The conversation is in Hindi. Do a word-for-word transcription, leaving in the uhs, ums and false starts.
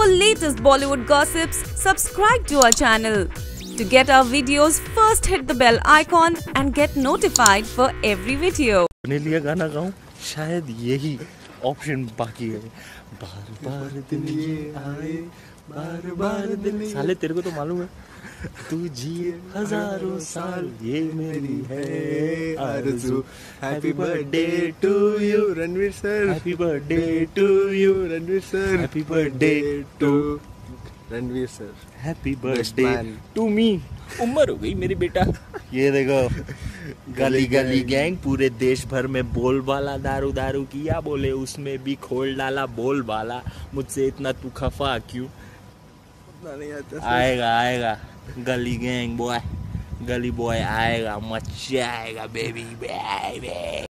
For latest Bollywood gossips, subscribe to our channel. To get our videos, first hit the bell icon and get notified for every video. अपने लिए गाना गाऊं, शायद यही ऑप्शन बाकी है। बार बार दिन ये आए, बार बार दिन। साले तेरे को तो मालूम है, तू जिए हजारों साल, ये मेरी है आरज़ू। Happy birthday to you Ranveer sir, happy birthday to you Ranveer sir, happy birthday to Ranveer sir, happy birthday to me. उम्र हो गई मेरी बेटा। ये देखो, गली गली गैंग पूरे देश भर में बोलबाला, दारू दारू किया बोले उसमें भी खोल डाला बोलबाला। मुझसे इतना तू खफा क्यों? नहीं आता। आएगा आएगा गली गैंग बॉय, गली बॉय आएगा, मजा आएगा बेबी बेबी।